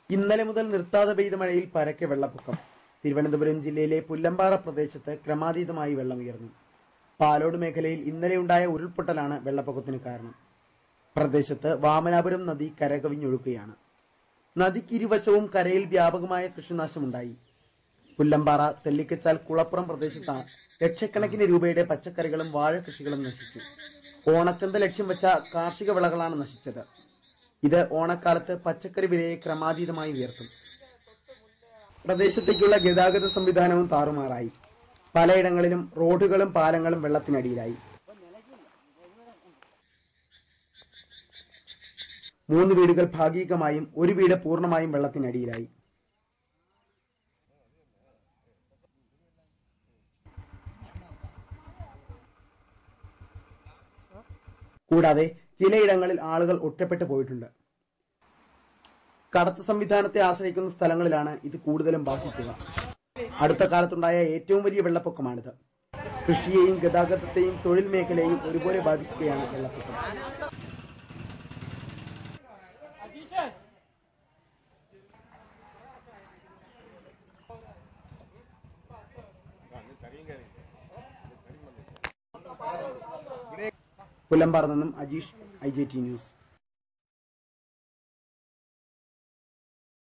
ഇന്നലെ മുതൽ നിർത്താതെ പെയ്ത മഴയിൽ പരക്കെ വെള്ളപ്പൊക്കം. തിരുവനന്തപുരം ജില്ലയിലെ പുല്ലമ്പാറ പ്രദേശത്ത് ക്രമാതീതമായി വെള്ളമുയർന്നു. പാലോട് മേഖലയിൽ ഇന്നലെയുണ്ടായ ഉരുൾപൊട്ടലാണ് വെള്ളപ്പൊക്കത്തിന് കാരണം. പ്രദേശത്ത് വാമനാപുരം നദി കരകവിഞ്ഞൊഴുകുകയാണ്. നദിക്കിരുവശവും കരയിൽ വ്യാപകമായ കൃഷിനാശമുണ്ടായി. പുല്ലമ്പാറ, തെല്ലിക്കച്ചാൽ, കുളപ്പുറം പ്രദേശത്താണ് ലക്ഷക്കണക്കിന് രൂപയുടെ പച്ചക്കറികളും വാഴകൃഷികളും നശിച്ചു. ഓണച്ചന്ത ലക്ഷ്യം വെച്ച കാർഷിക വിളകളാണ് നശിച്ചത്. ഇത് ഓണക്കാലത്ത് പച്ചക്കറി വിലയെ ക്രമാതീതമായി ഉയർത്തും. പ്രദേശത്തേക്കുള്ള ഗതാഗത സംവിധാനവും താറുമാറായി. പലയിടങ്ങളിലും റോഡുകളും പാലങ്ങളും വെള്ളത്തിനടിയിലായി. 3 വീടുകൾ ഭാഗികമായും 1 വീട് പൂർണ്ണമായും വെള്ളത്തിനടിയിലായി. കൂടാതെ ചിലയിടങ്ങളിൽ ആളുകൾ ഒറ്റപ്പെട്ടു പോയിട്ടുണ്ട്. കടത്ത് സംവിധാനത്തെ ആശ്രയിക്കുന്ന സ്ഥലങ്ങളിലാണ് ഇത് കൂടുതലും ബാധിക്കുക. അടുത്ത കാലത്തുണ്ടായ ഏറ്റവും വലിയ വെള്ളപ്പൊക്കമാണിത്. കൃഷിയെയും ഗതാഗതത്തെയും തൊഴിൽ മേഖലയെയും ഒരുപോലെ ബാധിക്കുകയാണ് വെള്ളപ്പൊക്കം. പുല്ലമ്പാറ നിന്നും അജീഷ്, IJT ന്യൂസ്.